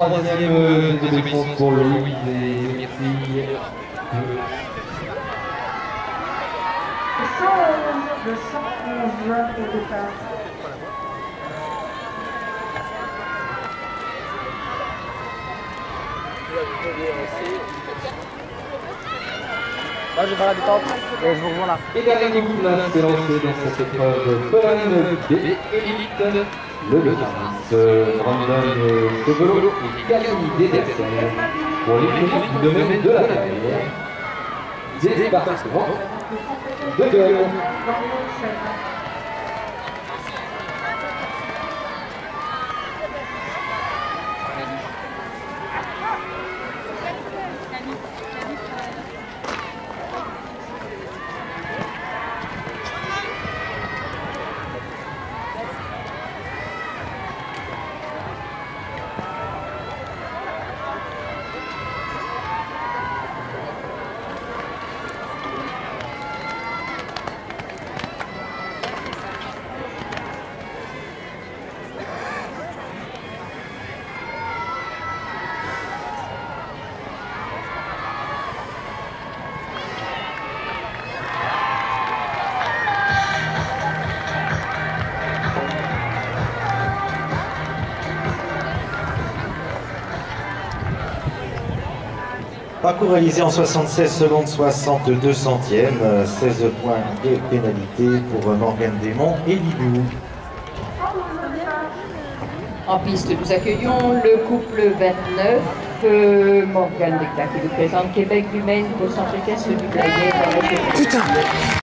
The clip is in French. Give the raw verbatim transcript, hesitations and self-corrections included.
Troisième de défense pour Louise et Myrtille. Le cent onze au départ. Là, je vais faire la détente et je vous revois là. Et dernier coup de lance est lancé dans cette épreuve Colonne B Élite. Le service Brandon Chevelo et Camille Dédersen pour l'équipe du domaine de la carrière. Débarquement de gueule. Parcours réalisé en soixante-seize secondes soixante-deux centièmes, seize points de pénalité pour Morgane Desmonts et Lilou. En piste, nous accueillons le couple vingt-neuf, euh, Morgane Desclaques qui nous présente Québec du Maine, au centre équestre du Blayet dans la